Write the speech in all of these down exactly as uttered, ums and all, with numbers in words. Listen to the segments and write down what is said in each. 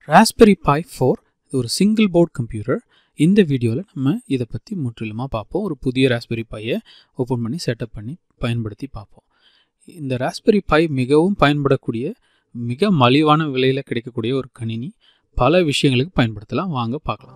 Raspberry Pi four இது ஒரு single port computer. இந்த வீடியோவில் நம்ம இதை பற்றி முற்றிலுமாக பார்ப்போம். ஒரு புதிய ராஸ்பெரி பையை ஓப்பன் பண்ணி செட்டப் பண்ணி பயன்படுத்தி பார்ப்போம். இந்த ராஸ்பெரி பை மிகவும் பயன்படக்கூடிய மிக மலிவான விலையில் கிடைக்கக்கூடிய ஒரு கணினி. பல விஷயங்களுக்கு பயன்படுத்தலாம். வாங்க பார்க்கலாம்.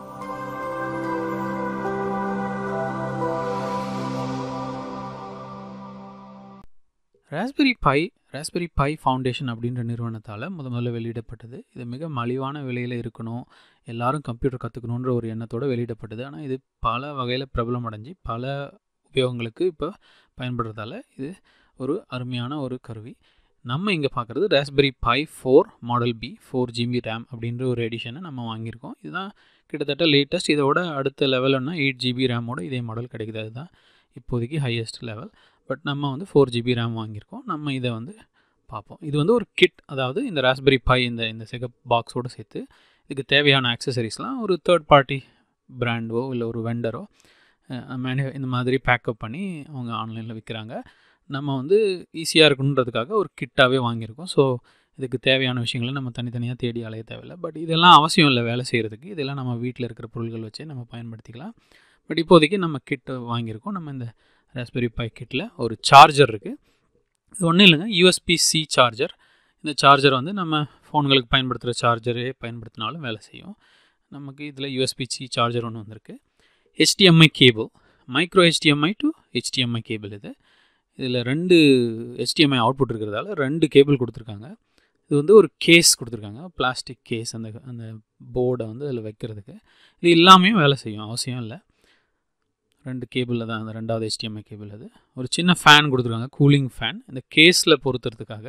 Raspberry Pi Raspberry Pi foundation அப்படின்ற நிறுவனத்தால் முத முதல்ல வெளியிடப்பட்டது. இது மிக மலிவான விலையில் இருக்கணும், எல்லாரும் கம்ப்யூட்டர் கற்றுக்கணுன்ற ஒரு எண்ணத்தோடு வெளியிடப்பட்டது. ஆனால் இது பல வகையில் பிரபலம் அடைஞ்சு பல உபயோகங்களுக்கு இப்போ பயன்படுறதால இது ஒரு அருமையான ஒரு கருவி. நம்ம இங்கே பார்க்குறது Raspberry Pi four model B four GB RAM அப்படின்ற ஒரு எடிஷனை நம்ம வாங்கியிருக்கோம். இதுதான் கிட்டத்தட்ட லேட்டஸ்ட். இதோட அடுத்த லெவல்னா எயிட் ஜிபி ரேமோட இதே மாடல் கிடைக்குது. அதுதான் இப்போதைக்கு ஹையஸ்ட் லெவல். பட் நம்ம வந்து ஃபோர் ஜிபி ரேம் வாங்கியிருக்கோம். நம்ம இதை வந்து பார்ப்போம். இது வந்து ஒரு கிட், அதாவது இந்த ராஸ்பெரி பை இந்த இந்த செகப் பாக்ஸோடு சேர்த்து இதுக்கு தேவையான ஆக்சசரிஸ்லாம் ஒரு தேர்ட் பார்ட்டி பிராண்டோ இல்லை ஒரு வெண்டரோ மேனு இந்த மாதிரி பேக்கப் பண்ணி அவங்க ஆன்லைனில் விற்கிறாங்க. நம்ம வந்து ஈஸியாக இருக்கணுன்றதுக்காக ஒரு கிட்டாகவே வாங்கியிருக்கோம். ஸோ இதுக்கு தேவையான விஷயங்களை நம்ம தனித்தனியாக தேடி அலைய தேவையில்லை. பட் இதெல்லாம் அவசியம் இல்லை வேலை செய்கிறதுக்கு. இதெல்லாம் நம்ம வீட்டில் இருக்கிற பொருட்கள் வச்சே நம்ம பயன்படுத்திக்கலாம். பட் இப்போதைக்கு நம்ம கிட்டு வாங்கியிருக்கோம். நம்ம இந்த ராஸ்பெரி பை கிட்டில் ஒரு சார்ஜர் இருக்குது. இது ஒன்றும் இல்லைங்க, யூஎஸ்பி சி சார்ஜர். இந்த சார்ஜர் வந்து நம்ம ஃபோன்களுக்கு பயன்படுத்துகிற சார்ஜரே பயன்படுத்தினாலும் வேலை செய்யும். நமக்கு இதில் யூஎஸ்பி சி சார்ஜர் ஒன்று வந்திருக்கு. HDMI cable, micro HDMI to HDMI cable. இது இதில் ரெண்டு ஹெச்டிஎம்ஐ அவுட்புட் இருக்கிறதால ரெண்டு கேபிள் கொடுத்துருக்காங்க. இது வந்து ஒரு கேஸ் கொடுத்துருக்காங்க, பிளாஸ்டிக் கேஸ், அந்த அந்த போர்டை வந்து அதில் வைக்கிறதுக்கு. இது எல்லாமே வேலை செய்யும், அவசியம் இல்லை. ரெண்டு கேபிளில் தான் அந்த ரெண்டாவது ஹெச்டிஎம்ஐ கேபிள். அது ஒரு சின்ன ஃபேன் கொடுத்துருக்காங்க, கூலிங் ஃபேன், இந்த கேஸில் பொறுத்துறதுக்காக.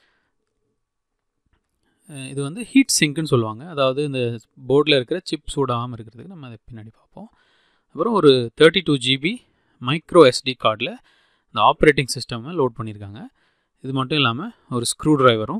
இது வந்து ஹீட் சிங்க்குன்னு சொல்லுவாங்க, அதாவது இந்த போர்டில் இருக்கிற சிப் சூடாகாமல் இருக்கிறதுக்கு. நம்ம அதை பின்னாடி பார்ப்போம். அப்புறம் ஒரு thirty two GB micro SD கார்டில் இந்த ஆப்ரேட்டிங் சிஸ்டமை லோட் பண்ணியிருக்காங்க. இது மட்டும் இல்லாமல் ஒரு ஸ்க்ரூ ட்ரைவரும்,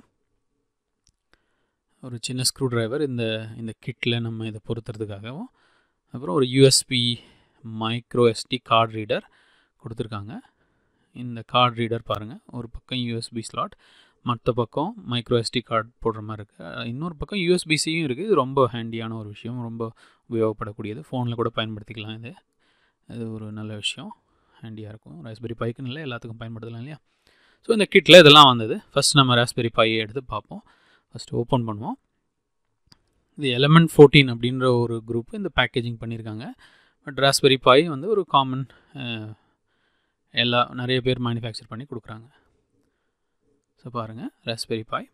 ஒரு சின்ன ஸ்க்ரூ ட்ரைவர் இந்த இந்த கிட்டில் நம்ம இதை பொறுத்துறதுக்காகவும். அப்புறம் ஒரு USB micro SD card reader கொடுத்துருக்காங்க. இந்த கார்டு ரீடர் பாருங்கள், ஒரு பக்கம் யூஎஸ்பி ஸ்லாட், மற்ற பக்கம் மைக்ரோ எஸ்டி கார்டு போடுற மாதிரி இருக்குது. இன்னொரு பக்கம் யூஎஸ்பிசியும் இருக்குது. இது ரொம்ப ஹேண்டியான ஒரு விஷயம், ரொம்ப உபயோகப்படக்கூடியது. ஃபோனில் கூட பயன்படுத்திக்கலாம். இது இது ஒரு நல்ல விஷயம், ஹேண்டியாக இருக்கும். ராஸ்பெரி பைக்குன்னு இல்லை, எல்லாத்துக்கும் பயன்படுத்தலாம் இல்லையா? ஸோ இந்த கிட்டில் இதெல்லாம் வந்தது. ஃபஸ்ட் நம்ம ராஸ்பெரி பையை எடுத்து பார்ப்போம். ஃபஸ்ட்டு ஓப்பன் பண்ணுவோம். இது எலமெண்ட் ஃபோர்டீன் அப்படின்ற ஒரு குரூப் இந்த பேக்கேஜிங் பண்ணியிருக்காங்க. பட் ராஸ்பெரி பை வந்து ஒரு காமன், எல்லா நிறைய பேர் மேனுஃபேக்சர் பண்ணி கொடுக்குறாங்க. ஸோ பாருங்கள், ராஸ்பெரி பை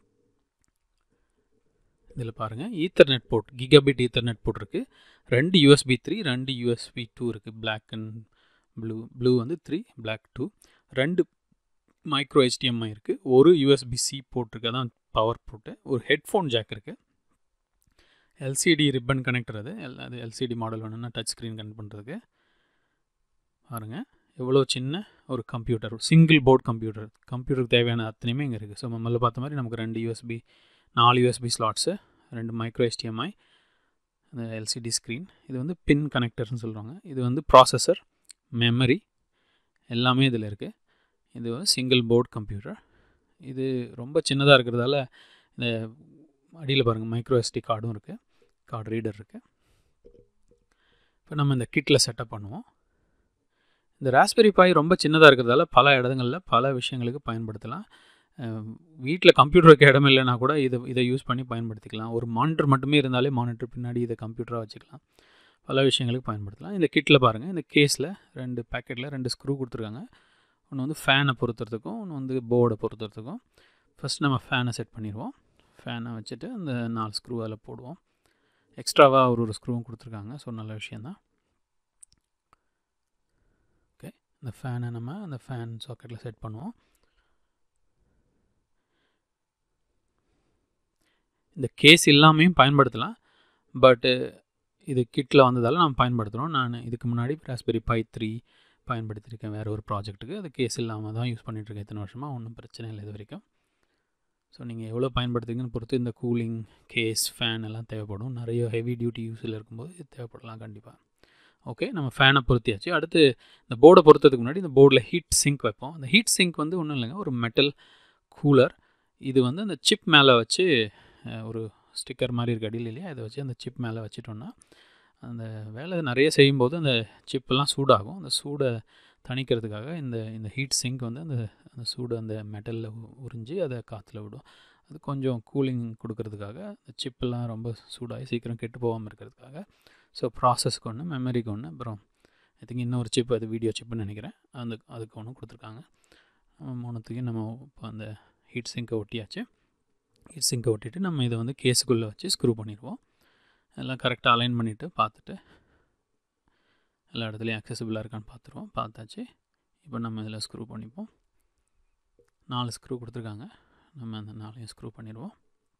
இதில் பாருங்கள், ethernet port, gigabit ethernet port இருக்குது. ரெண்டு யூஎஸ்பி த்ரீ, ரெண்டு யூஎஸ்பி டூ இருக்குது. பிளாக் அண்ட் ப்ளூ, ப்ளூ வந்து த்ரீ, பிளாக் டூ. ரெண்டு மைக்ரோ ஹெச்டிஎம்ஐ இருக்குது. ஒரு யூஎஸ்பி சி போர்ட் இருக்குது, அதான் பவர் போர்ட்டு. ஒரு ஹெட்ஃபோன் ஜாக் இருக்குது. எல்சிடி ரிப்பன் கனெக்டர், அது அது எல்சிடி மாடல் வேணும்னா டச் ஸ்க்ரீன் கனெக்ட் பண்ணுறதுக்கு. பாருங்கள் எவ்வளோ சின்ன ஒரு கம்ப்யூட்டர், சிங்கிள் போர்ட் கம்ப்யூட்டர். கம்ப்யூட்டருக்கு தேவையான அத்தனையுமே இங்கே இருக்குது. ஸோ முதல்ல பார்த்த மாதிரி நமக்கு ரெண்டு யூஎஸ்பி, நாலு யூஎஸ்பி ஸ்லாட்ஸு, ரெண்டு மைக்ரோ ஹெச்டிஎம்ஐ, அந்த எல்சிடி ஸ்க்ரீன். இது வந்து பின் கனெக்டர்னு சொல்கிறாங்க. இது வந்து ப்ராசஸர், மெமரி எல்லாமே இதில் இருக்குது. இது வந்து சிங்கிள் போர்ட் கம்ப்யூட்டர். இது ரொம்ப சின்னதாக இருக்கிறதால இந்த அடியில் பாருங்கள் மைக்ரோ எஸ்டி கார்டும் இருக்குது, கார்டு ரீடர் இருக்குது. இப்போ நம்ம இந்த கிட்டில் செட்டப் பண்ணுவோம். இந்த ராஸ்பெரி பை ரொம்ப சின்னதாக இருக்கிறதால பல இடங்களில் பல விஷயங்களுக்கு பயன்படுத்தலாம். வீட்டில் கம்ப்யூட்டருக்கு இடம் இல்லைனா கூட இதை இதை யூஸ் பண்ணி பயன்படுத்திக்கலாம். ஒரு மானிட்டர் மட்டுமே இருந்தாலே மானிட்டர் பின்னாடி இதை கம்ப்யூட்டராக வச்சுக்கலாம். பல விஷயங்களுக்கு பயன்படுத்தலாம். இந்த கிட்டில் பாருங்கள், இந்த கேஸில் ரெண்டு பேக்கெட்டில் ரெண்டு ஸ்க்ரூ கொடுத்துருக்காங்க. ஒன்று வந்து ஃபேனை பொறுத்துறதுக்கும், ஒன்று வந்து போர்டை பொறுத்துறதுக்கும். ஃபஸ்ட் நம்ம ஃபேனை செட் பண்ணிடுவோம். ஃபேனை வச்சுட்டு அந்த நாலு ஸ்க்ரூ அதில் போடுவோம். எக்ஸ்ட்ராவாக ஒரு ஒரு ஸ்க்ரூவும் கொடுத்துருக்காங்க. ஸோ நல்ல விஷயந்தான். ஓகே, இந்த ஃபேனை நம்ம அந்த ஃபேன் சாக்கெட்டில் செட் பண்ணுவோம். இந்த கேஸ் எல்லாமே பயன்படுத்தலாம். பட்டு இது கிட்டில் வந்ததால் நம்ம பயன்படுத்துகிறோம். நான் இதுக்கு முன்னாடி ராஸ்பெரி பை த்ரீ பயன்படுத்தியிருக்கேன் வேறு ஒரு ப்ராஜெக்ட்டுக்கு. அது கேஸ் இல்லாமல் தான் யூஸ் பண்ணிகிட்ருக்கேன் இத்தனை வருஷமாக. ஒன்றும் பிரச்சனை இல்லை இது வரைக்கும். ஸோ நீங்கள் எவ்வளோ பயன்படுத்துறீங்கன்னு பொறுத்து இந்த கூலிங், கேஸ், ஃபேன் எல்லாம் தேவைப்படும். நிறைய ஹெவி டியூட்டி யூஸில் இருக்கும்போது இது தேவைப்படலாம் கண்டிப்பாக. ஓகே, நம்ம ஃபேனை பொருத்தியாச்சு. அடுத்து இந்த போர்டை பொறுத்ததுக்கு முன்னாடி இந்த போர்டில் ஹீட் சிங்க் வைப்போம். அந்த ஹீட் சிங்க் வந்து ஒன்றும் இல்லைங்க, ஒரு மெட்டல் கூலர். இது வந்து அந்த சிப் மேலே வச்சு ஒரு ஸ்டிக்கர் மாதிரி இருக்க அடியில் இல்லையா, இதை வச்சு அந்த சிப் மேலே வச்சிட்டோன்னா அந்த வேலை நிறைய செய்யும்போது அந்த சிப்பெல்லாம் சூடாகும். அந்த சூடை தணிக்கிறதுக்காக இந்த இந்த ஹீட் சிங்க் வந்து அந்த அந்த சூடு அந்த மெட்டலில் உறிஞ்சி அதை காற்றுல விடும். அது கொஞ்சம் கூலிங் கொடுக்கறதுக்காக அந்த சிப்பெல்லாம் ரொம்ப சூடாகி சீக்கிரம் கெட்டு போகாமல் இருக்கிறதுக்காக. ஸோ ப்ராசஸ்க்கு ஒன்று, மெமரிக்கு ஒன்று, அப்புறம் ஐ திங்க் இன்னொரு சிப், அது வீடியோ சிப்புன்னு நினைக்கிறேன், அந்த அதுக்கு ஒன்று கொடுத்துருக்காங்க. மூணுத்துக்கும் நம்ம இப்போ அந்த ஹீட் சிங்கை ஒட்டியாச்சு. ஹீட் சிங்கை ஒட்டிட்டு நம்ம இதை வந்து கேஸுக்குள்ளே வச்சு ஸ்க்ரூ பண்ணிடுவோம். எல்லாம் கரெக்டாக அலைன் பண்ணிவிட்டு பார்த்துட்டு எல்லா இடத்துலையும் அக்சசிபிளாக இருக்கான்னு பார்த்துருவோம். பார்த்தாச்சு. இப்போ நம்ம இதில் ஸ்க்ரூ பண்ணிப்போம். நாலு ஸ்க்ரூ கொடுத்துருக்காங்க, நம்ம அந்த நாலையும் ஸ்க்ரூ பண்ணிடுவோம்.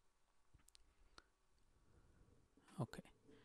ஓகே.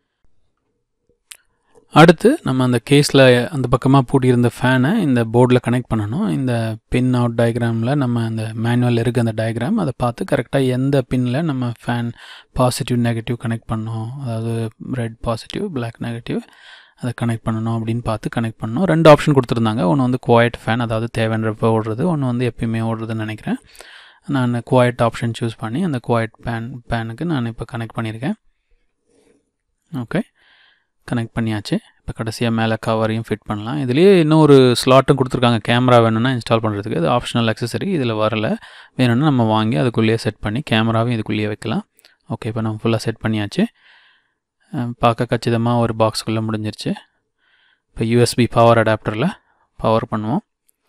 அடுத்து நம்ம அந்த கேஸில் அந்த பக்கமாக பூட்டியிருந்த ஃபேனை இந்த போர்டில் கனெக்ட் பண்ணணும். இந்த பின் அவுட் டயக்ராமில் நம்ம அந்த மேனுவல் இருக்குது அந்த டயக்ராம், அதை பார்த்து கரெக்டாக எந்த பின்னில் நம்ம ஃபேன் பாசிட்டிவ் நெகட்டிவ் கனெக்ட் பண்ணணும், அதாவது ரெட் பாசிட்டிவ் பிளாக் நெகட்டிவ் அதை கனெக்ட் பண்ணணும் அப்படின்னு பார்த்து கனெக்ட் பண்ணணும். ரெண்டு ஆப்ஷன் கொடுத்துருந்தாங்க. ஒன்று வந்து குவாய்ட் ஃபேன், அதாவது தேவைன்றப்போ ஓடுறது, ஒன்று வந்து எப்பயுமே ஓடுறதுன்னு நினைக்கிறேன். நான் குவாய்ட் ஆப்ஷன் சூஸ் பண்ணி அந்த குவாய்ட் பேன் பேனுக்கு நான் இப்போ கனெக்ட் பண்ணியிருக்கேன். ஓகே, கனெக்ட் பண்ணியாச்சு. இப்போ கடைசியாக மேலே கவரையும் ஃபிட் பண்ணலாம். இதுலேயே இன்னொரு ஸ்லாட்டும் கொடுத்துருக்காங்க, கேமரா வேணும்னா இன்ஸ்டால் பண்ணுறதுக்கு. அது ஆப்ஷனல் அக்சசரி, இதில் வரலை. வேணும்னா நம்ம வாங்கி அதுக்குள்ளேயே செட் பண்ணி கேமராவையும் இதுக்குள்ளேயே வைக்கலாம். ஓகே, இப்போ நம்ம ஃபுல்லாக செட் பண்ணியாச்சு. பார்க்க கச்சிதமாக ஒரு பாக்ஸுக்குள்ளே முடிஞ்சிருச்சு. இப்போ யூஎஸ்பி பவர் அடாப்டரில் பவர் பண்ணுவோம்.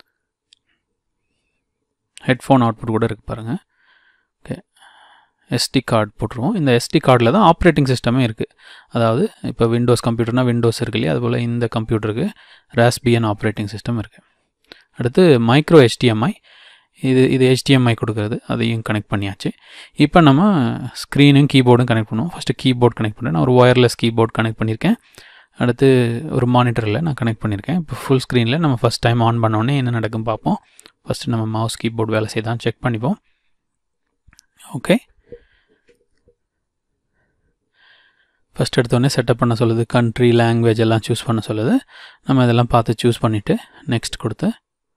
ஹெட்ஃபோன் அவுட்புட் கூட இருக்குது பாருங்கள். ஓகே, எஸ்டி கார்டு போட்டுருவோம். இந்த எஸ்டி கார்டில் தான் ஆப்ரேட்டிங் சிஸ்டமே இருக்குது. அதாவது இப்போ விண்டோஸ் கம்ப்யூட்டர்னால் விண்டோஸ் இருக்கு இல்லையா, அதுபோல் இந்த கம்ப்யூட்டருக்கு ராஸ்பியன் ஆப்ரேட்டிங் சிஸ்டம் இருக்குது. அடுத்து மைக்ரோ ஹெச்டிஎம்ஐ, இது இது ஹெச்டிஎம்ஐ கொடுக்குறது, அதையும் கனெக்ட் பண்ணியாச்சு. இப்போ நம்ம ஸ்க்ரீனும் கீபோர்டும் கனெக்ட் பண்ணுவோம். ஃபஸ்ட்டு கீபோர்ட் கனெக்ட் பண்ணுறேன். நான் ஒரு ஒயர்லெஸ் கீபோர்ட் கனெக்ட் பண்ணியிருக்கேன். அடுத்து ஒரு மானிட்டரில் நான் கனெக்ட் பண்ணியிருக்கேன். இப்போ ஃபுல் ஸ்க்ரீனில் நம்ம ஃபஸ்ட் டைம் ஆன் பண்ணோடனே என்ன நடக்கும் பார்ப்போம். ஃபஸ்ட்டு நம்ம மவுஸ் கீபோர்ட் வேலை செய்தான் செக் பண்ணிப்போம். ஓகே, ஃபஸ்ட் எடுத்தோடனே செட்டப் பண்ண சொல்லுது, கண்ட்ரி லாங்குவேஜ் எல்லாம் சூஸ் பண்ண சொல்லுது. நம்ம இதெல்லாம் பார்த்து சூஸ் பண்ணிவிட்டு நெக்ஸ்ட் கொடுத்து,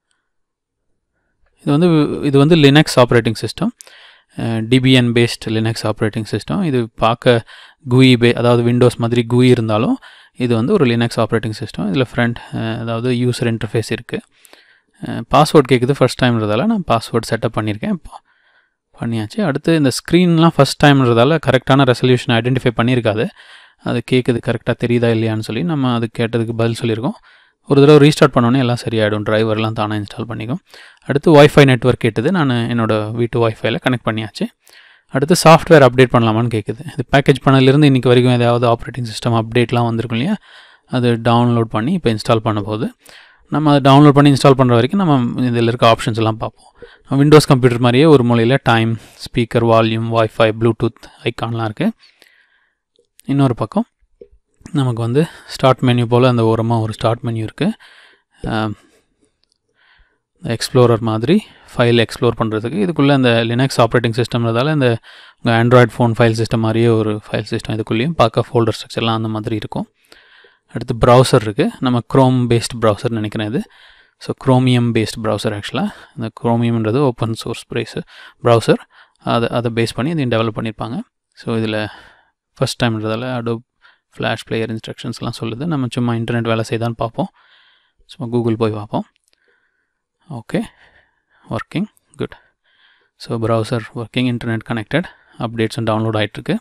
இது வந்து இது வந்து Linux operating system, Debian based Linux operating system. இது பார்க்க குயி பே அதாவது விண்டோஸ் மாதிரி குயி இருந்தாலும் இது வந்து ஒரு லினக்ஸ் ஆப்ரேட்டிங் சிஸ்டம். இதில் ஃப்ரண்ட் அதாவது யூசர் இன்டர்ஃபேஸ் இருக்குது. பாஸ்வேர்ட் கேட்குது ஃபஸ்ட் டைம்ன்றதால நான் பாஸ்வேர்ட் செட்டப் பண்ணியிருக்கேன். இப்போ பண்ணியாச்சு. அடுத்து இந்த ஸ்க்ரீன்லாம் ஃபஸ்ட் டைம்ன்றதால கரெக்டான ரெசல்யூஷன் ஐடென்டிஃபை பண்ணியிருக்காது. அது கேட்குது கரெக்டாக தெரியுதா இல்லையான்னு சொல்லி நம்ம அது கேட்டதுக்கு பதில் சொல்லியிருக்கோம். ஒரு தடவை ரீஸ்டார்ட் பண்ணோன்னே எல்லாம் சரியாயிடும், டிரைவர்லாம் தானே இன்ஸ்டால் பண்ணிக்கும். அடுத்து ஒய்ஃபை நெட்வொர்க் கேட்டது, நான் என்னோடய வீட்டு ஒய்ஃபைல கனெக்ட் பண்ணியாச்சு. அடுத்து சாஃப்ட்வேர் அப்டேட் பண்ணலாமான்னு கேட்குது. இது பேக்கேஜ் பண்ணதுலேருந்து இன்றைக்கி வரைக்கும் ஏதாவது ஆப்ரேட்டிங் சிஸ்டம் அப்டேட்லாம் வந்திருக்கும் இல்லையா, அது டவுன்லோட் பண்ணி இப்போ இன்ஸ்டால் பண்ண போது நம்ம அதை டவுன்லோட் பண்ணி இன்ஸ்டால் பண்ணுற வரைக்கும் நம்ம இதில் இருக்க ஆப்ஷன்ஸ் எல்லாம் பார்ப்போம். விண்டோஸ் கம்ப்யூட்டர் மாதிரியே ஒரு மூலையில் time, speaker, volume, wifi, bluetooth ஐக்கான்லாம் இருக்குது. இன்னொரு பக்கம் நமக்கு வந்து ஸ்டார்ட் மெனு போல் அந்த ஓரமாக ஒரு ஸ்டார்ட் மெனு இருக்குது. எக்ஸ்ப்ளோரர் மாதிரி ஃபைல் எக்ஸ்ப்ளோர் பண்ணுறதுக்கு. இதுக்குள்ளே இந்த லினக்ஸ் ஆப்ரேட்டிங் சிஸ்டம்ன்றதால இந்த உங்கள் ஆண்ட்ராய்டு ஃபோன் ஃபைல் சிஸ்டம் மாதிரியே ஒரு ஃபைல் சிஸ்டம். இதுக்குள்ளேயும் பார்க்க ஃபோல்டர் ஸ்ட்ரக்சர்லாம் அந்த மாதிரி இருக்கும். அடுத்து ப்ரௌசர் இருக்குது. நம்ம க்ரோம் பேஸ்ட் ப்ரௌசர் நினைக்கிறேன் இது. ஸோ க்ரோமியம் பேஸ்ட் ப்ரௌசர் ஆக்சுவலாக. இந்த க்ரோமியம்ன்றது ஓப்பன் சோர்ஸ் ப்ரைஸ் ப்ரௌசர். அதை அதை பேஸ் பண்ணி இதையும் டெவலப் பண்ணியிருப்பாங்க. ஸோ இதில் ஃபஸ்ட் டைம்ன்றதால அடோப் ஃப்ளாஷ் பிளேயர் இன்ஸ்ட்ரக்ஷன்ஸ்லாம் சொல்லுது. நம்ம சும்மா இன்டர்நெட் வேலை செய்தான்னு பார்ப்போம். சும்மா கூகுள் போய் பார்ப்போம். Okay, working, good. So browser working, internet connected, அப்டேட்ஸும் டவுன்லோட் ஆகிட்டுருக்கு.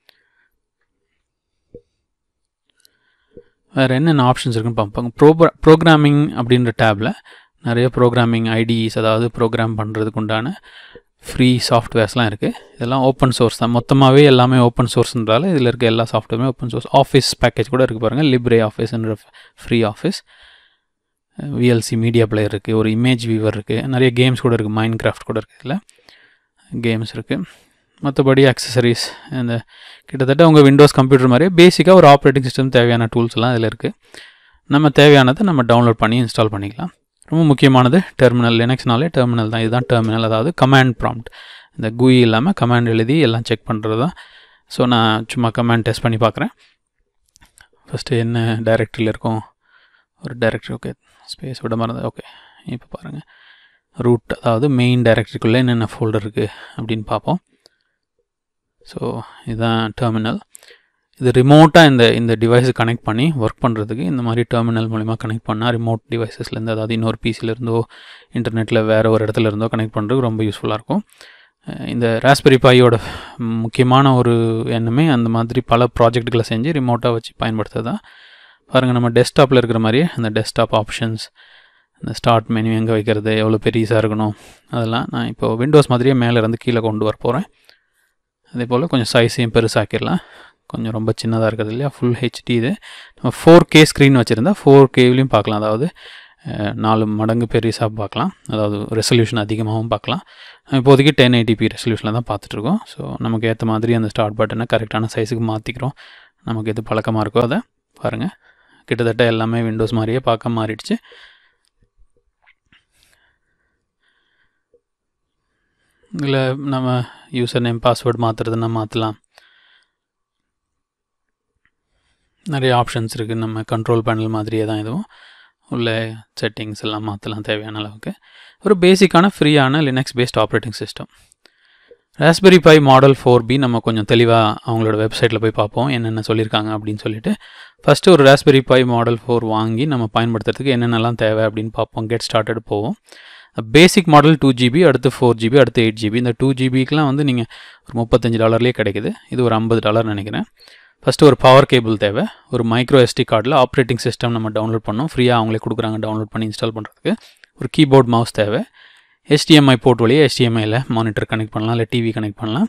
வேறு என்னென்ன ஆப்ஷன்ஸ் இருக்குன்னு பார்ப்பாங்க. ப்ரோக்ரா ப்ரோக்ராமிங் அப்படின்ற டேப்பில் நிறைய ப்ரோக்ராமிங் ஐடிஸ், அதாவது ப்ரோக்ராம் பண்ணுறதுக்கு உண்டான ஃப்ரீ சாஃப்ட்வேர்ஸ்லாம் இருக்குது. இதெல்லாம் ஓப்பன் சோர்ஸ் தான். மொத்தமாகவே எல்லாமே ஓப்பன் சோர்ஸ்ன்றால இதில் இருக்க எல்லா சாஃப்ட்வேருமே ஓப்பன் சோர்ஸ். ஆஃபீஸ் பேக்கேஜ் கூட இருக்குது பாருங்கள், லிப்ரே ஆஃபீஸ்ன்ற free office. VLC media player இருக்குது, ஒரு இமேஜ் வியூவர் இருக்குது, நிறைய கேம்ஸ் கூட இருக்குது, மைண்ட் கிராஃப்ட் கூட இருக்குது, இதில் கேம்ஸ் இருக்குது. மற்றபடி அக்சசரிஸ், இந்த கிட்டத்தட்ட உங்கள் விண்டோஸ் கம்ப்யூட்டர் மாதிரியே பேசிக்காக ஒரு ஆப்ரேட்டிங் சிஸ்டம் தேவையான டூல்ஸ்லாம் இதில் இருக்குது. நம்ம தேவையானதை நம்ம டவுன்லோட் பண்ணி இன்ஸ்டால் பண்ணிக்கலாம். ரொம்ப முக்கியமானது டெர்மினல். லினக்ஸ்னாலே டெர்மினல் தான். இதுதான் டெர்மினல், அதாவது கமாண்ட் ப்ராம்ப்ட். இந்த குயி இல்லாமல் கமாண்ட் எழுதி எல்லாம் செக் பண்ணுறது தான். ஸோ நான் சும்மா கமாண்ட் டெஸ்ட் பண்ணி பார்க்குறேன். ஃபஸ்ட்டு என்ன டைரக்டரியில் இருக்கும், ஒரு டைரக்டரி. ஓகே, ஸ்பேஸ் விட மறந்தது. ஓகே, இப்போ பாருங்கள், ரூட் அதாவது மெயின் டைரக்டரிக்குள்ளே என்னென்ன ஃபோல்டர் இருக்குது அப்படின்னு பார்ப்போம். ஸோ இதுதான் டெர்மினல். இது ரிமோட்டாக இந்த இந்த டிவைஸை கனெக்ட் பண்ணி ஒர்க் பண்ணுறதுக்கு இந்த மாதிரி டெர்மினல் மூலிமா கனெக்ட் பண்ணால் ரிமோட் டிவைசஸ்லேருந்து, அதாவது இன்னொரு பிசிலேருந்தோ இன்டர்நெட்டில் வேறு ஒரு இடத்துல இருந்தோ கனெக்ட் பண்ணுறதுக்கு ரொம்ப யூஸ்ஃபுல்லாக இருக்கும். இந்த ராஸ்பெரி பையோட முக்கியமான ஒரு எண்ணமே அந்த மாதிரி பல ப்ராஜெக்ட்டுகளை செஞ்சு ரிமோட்டாக வச்சு பயன்படுத்துறது தான். பாருங்கள், நம்ம டெஸ்க்டாப்பில் இருக்கிற மாதிரியே அந்த டெஸ்க்டாப் ஆப்ஷன்ஸ், இந்த ஸ்டார்ட் மெனு எங்கே வைக்கிறது, எவ்வளோ பெரியஸாக இருக்கணும், அதெல்லாம் நான் இப்போது விண்டோஸ் மாதிரியே மேலே இருந்து கீழே கொண்டு வர போகிறேன். அதே போல் கொஞ்சம் சைஸையும் பெருசாக்கிடலாம். கொஞ்சம் ரொம்ப சின்னதாக இருக்கிறது இல்லையா, ஃபுல் ஹெச்டி. இது நம்ம ஃபோர் கே ஸ்க்ரீன் வச்சுருந்தா ஃபோர் கேவிலையும் பார்க்கலாம், அதாவது நாலு மடங்கு பெருசாக பார்க்கலாம், அதாவது ரெசல்யூஷன் அதிகமாகவும் பார்க்கலாம். இப்போதைக்கு டென் எயிட்டிபி ரெசல்யூஷனில் தான் பார்த்துட்ருக்கோம். ஸோ நமக்கு ஏற்ற மாதிரி அந்த ஸ்டார்ட் பட்டனை கரெக்டான சைஸுக்கு மாற்றிக்கிறோம். நமக்கு எது பழக்கமாக இருக்கோ அதை பாருங்கள். கிட்டத்தட்ட எல்லாமே விண்டோஸ் மாதிரியே பார்க்க மாறிடுச்சு. இதில் நம்ம யூசர் நேம் பாஸ்வேர்டு மாற்றுறதுன்னா மாற்றலாம். நிறைய ஆப்ஷன்ஸ் இருக்குது. நம்ம கண்ட்ரோல் பேனல் மாதிரியே தான் இதுவும். உள்ள செட்டிங்ஸ் எல்லாம் மாற்றலாம் தேவையான அளவுக்கு. ஒரு பேசிக்கான ஃப்ரீயான Linux based operating system. Raspberry Pi model four B நம்ம கொஞ்சம் தெளிவாக அவங்களோட வெப்சைட்டில் போய் பார்ப்போம் என்னென்ன சொல்லியிருக்காங்க அப்படின்னு சொல்லிட்டு. ஃபஸ்ட்டு ஒரு ராஸ்பெரி பை மாடல் ஃபோர் வாங்கி நம்ம பயன்படுத்துறதுக்கு என்னென்னலாம் தேவை அப்படின்னு பார்ப்போம். கெட் ஸ்டார்டட் போவோம். பேசிக் மாடல் டூ ஜிபி, அடுத்து ஃபோர் ஜிபி, அடுத்து எயிட் ஜிபி. இந்த டூ ஜிபிக்கெலாம் வந்து நீங்கள் ஒரு முப்பத்தஞ்சு டாலர்லேயே கிடைக்குது. இது ஒரு ஐம்பது டாலர் நினைக்கிறேன். ஃபஸ்ட்டு ஒரு பவர் கேபிள் தேவை. ஒரு மைக்ரோ எஸ்டி கார்டில் ஆப்ரேட்டிங் சிஸ்டம் நம்ம டவுன்லோட் பண்ணோம். ஃப்ரீயாக அவங்களே கொடுக்குறாங்க டவுன்லோட் பண்ணி இன்ஸ்டால் பண்ணுறதுக்கு. ஒரு கீபோர்ட் மவுஸ் தேவை. ஹெச்டிஎம்ஐ போர்ட் வழியே ஹெச்டிஎம்ஐயில் மானிட்டர் கனெக்ட் பண்ணலாம், இல்லை டிவி கனெக்ட் பண்ணலாம்.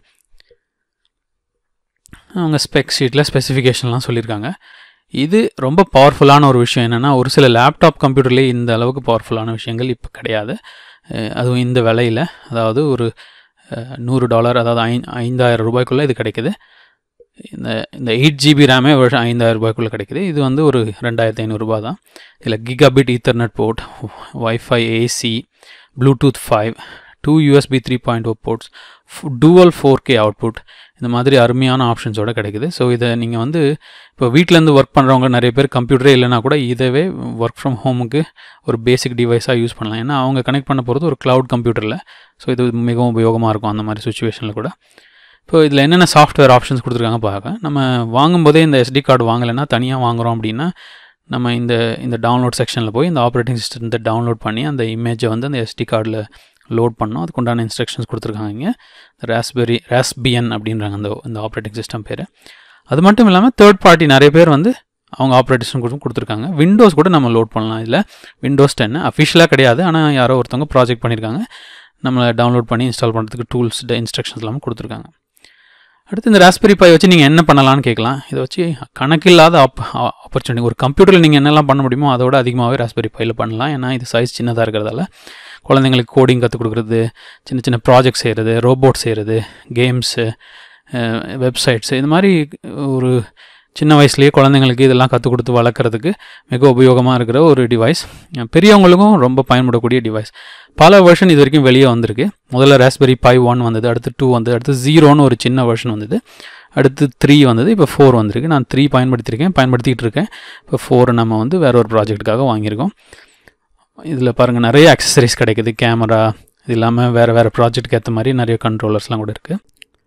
அவங்க ஸ்பெக் ஷீட்டில் ஸ்பெசிஃபிகேஷன்லாம் சொல்லியிருக்காங்க. இது ரொம்ப பவர்ஃபுல்லான ஒரு விஷயம். என்னென்னா, ஒரு சில லேப்டாப் கம்ப்யூட்டர்லேயே இந்த அளவுக்கு பவர்ஃபுல்லான விஷயங்கள் இப்போ கிடையாது. அதுவும் இந்த விலையில், அதாவது ஒரு நூறு டாலர், அதாவது ஐ ஐந்தாயிரம் ரூபாய்க்குள்ளே இது கிடைக்குது. இந்த இந்த எயிட் ஜிபி ரேமே ஒரு ஐந்தாயிரம் ரூபாய்க்குள்ளே கிடைக்குது. இது வந்து ஒரு ரெண்டாயிரத்தி ஐநூறுரூபா தான். இதில் gigabit ethernet port, wifi AC, bluetooth five, two USB three point O ports, dual four K output, இந்த மாதிரி அருமையான ஆப்ஷன்ஸோடு கிடைக்குது. ஸோ இதை நீங்கள் வந்து இப்போ வீட்டிலேருந்து ஒர்க் பண்ணுறவங்க நிறைய பேர் கம்ப்யூட்டரே இல்லைனா கூட இதவே ஒர்க் ஃப்ரம் ஹோமுக்கு ஒரு பேசிக் டிவைஸாக யூஸ் பண்ணலாம். ஏன்னா அவங்க கனெக்ட் பண்ண போகிறது ஒரு க்ளவுட் கம்ப்யூட்டரில். ஸோ இது மிகவும் உபயோகமாக இருக்கும் அந்த மாதிரி சுச்சுவேஷனில் கூட. இப்போ இதில் என்னென்ன சாஃப்ட்வேர் ஆப்ஷன்ஸ் கொடுத்துருக்காங்க பார்க்க. நம்ம வாங்கும்போதே இந்த எஸ்டி கார்டு வாங்கலைன்னா, தனியாக வாங்குகிறோம் அப்படின்னா, நம்ம இந்த இந்த டவுன்லோட் செக்ஷனில் போய் இந்த ஆப்ரேட்டிங் சிஸ்டத்தை டவுன்லோட் பண்ணி அந்த இமேஜை வந்து அந்த எஸ்டி கார்டில் லோட் பண்ணோம். அதுக்குண்டான இன்ஸ்ட்ரக்ஷன்ஸ் கொடுத்துருக்காங்க இங்கே. ராஸ்பெரி ராஸ்பியன் அப்படின்றாங்க அந்த இந்த ஆப்ரேட்டிங் சிஸ்டம் பேர். அது மட்டும் இல்லாமல் தேர்ட் பார்ட்டி நிறைய பேர் வந்து அவங்க ஆப்ரேட்டிங் கொடுத்து கொடுத்துருக்காங்க. விண்டோஸ் கூட நம்ம லோட் பண்ணலாம். இதில் விண்டோஸ் டென் அஃபிஷியலாக கிடையாது, ஆனால் யாரோ ஒருத்தவங்க ப்ராஜெக்ட் பண்ணியிருக்காங்க. நம்மளை டவுன்லோட் பண்ணி இன்ஸ்டால் பண்ணுறதுக்கு டூல்ஸ் இன்ஸ்ட்ரக்ஷன்ஸ் எல்லாமே கொடுத்துருக்காங்க. அடுத்து இந்த ராஸ்பெரி பை வச்சு நீங்கள் என்ன பண்ணலான்னு கேட்கலாம். இதை வச்சு கணக்கில்லாத ஆப் ஆப்பர்ச்சுனிட்டி, ஒரு கம்ப்யூட்டரில் நீங்கள் என்னெல்லாம் பண்ண முடியுமோ அதோட அதிகமாகவே ராஸ்பெரி பையில் பண்ணலாம். ஏன்னா இது சைஸ் சின்னதாக இருக்கிறதால குழந்தைங்களுக்கு கோடிங் கற்றுக் கொடுக்குறது, சின்ன சின்ன ப்ராஜெக்ட் செய்கிறது, ரோபோட் செய்கிறது, கேம்ஸு, வெப்சைட்ஸு, இது மாதிரி ஒரு சின்ன வயசுலேயே குழந்தைங்களுக்கு இதெல்லாம் கற்றுக் கொடுத்து வளர்க்குறதுக்கு மிக உபயோகமாக இருக்கிற ஒரு டிவைஸ். பெரியவங்களுக்கும் ரொம்ப பயன்படக்கூடிய டிவைஸ். பல வெர்ஷன் இது வரைக்கும் வெளியே வந்திருக்கு. முதல்ல ராஸ்பெரி பை ஒன் வந்தது, அடுத்து டூ வந்தது, அடுத்து ஜீரோன்னு ஒரு சின்ன வெர்ஷன் வந்தது, அடுத்து த்ரீ வந்தது, இப்போ ஃபோர் வந்திருக்கு. நான் த்ரீ பயன்படுத்தியிருக்கேன், பயன்படுத்திகிட்டு இருக்கேன். இப்போ ஃபோர் நம்ம வந்து வேற ஒரு ப்ராஜெக்ட்டுக்காக வாங்கியிருக்கோம். இதில் பாருங்கள், நிறைய அக்சசரிஸ் கிடைக்குது. கேமரா, இது இல்லாமல் வேறு வேறு ப்ராஜெக்ட்டுக்கு ஏற்ற மாதிரி நிறைய கண்ட்ரோலர்ஸ்லாம் கூட இருக்குது.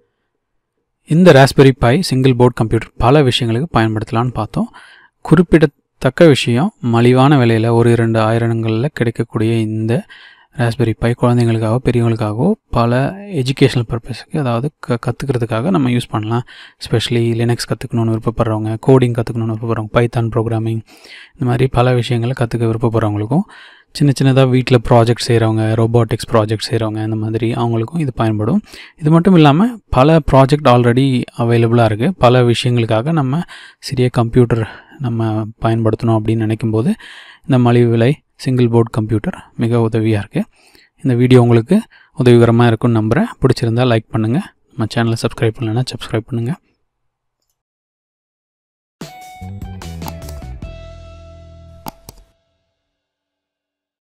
இந்த Raspberry Pi single port computer பல விஷயங்களுக்கு பயன்படுத்தலான்னு பார்த்தோம். குறிப்பிடத்தக்க விஷயம், மலிவான விலையில் ஒரு இரண்டு ஆயிரங்களில் கிடைக்கக்கூடிய இந்த ராஸ்பெரி பை குழந்தைங்களுக்காகவோ பெரியவங்களுக்காகவோ பல எஜுகேஷனல் பர்பஸுக்கு, அதாவது க கற்றுக்கிறதுக்காக நம்ம யூஸ் பண்ணலாம். எஸ்பெஷலி லினக்ஸ் கற்றுக்கணுன்னு விருப்பப்படுறவங்க, கோடிங் கற்றுக்கணுன்னு விருப்பப்படுறவங்க, பைத்தான் ப்ரோக்ராமிங், இந்த மாதிரி பல விஷயங்களை கற்றுக்க விருப்பப்படுறவங்களுக்கும், சின்ன சின்னதாக வீட்டில் ப்ராஜெக்ட் செய்கிறவங்க, ரோபோட்டிக்ஸ் ப்ராஜெக்ட் செய்கிறவங்க, இந்த மாதிரி அவங்களுக்கும் இது பயன்படும். இது மட்டும் இல்லாமல் பல ப்ராஜெக்ட் ஆல்ரெடி அவைலபிளாக இருக்குது. பல விஷயங்களுக்காக நம்ம சிறிய கம்ப்யூட்டர் நம்ம பயன்படுத்தணும் அப்படின்னு நினைக்கும்போது இந்த மலிவு விலை சிங்கிள் போர்ட் கம்ப்யூட்டர் மிக உதவியாக இருக்குது. இந்த வீடியோ உங்களுக்கு உதவிகரமாக இருக்குன்னு நம்புகிறேன். பிடிச்சிருந்தால் லைக் பண்ணுங்கள். நம்ம சேனலை சப்ஸ்கிரைப் பண்ணலைன்னா சப்ஸ்கிரைப் பண்ணுங்கள்.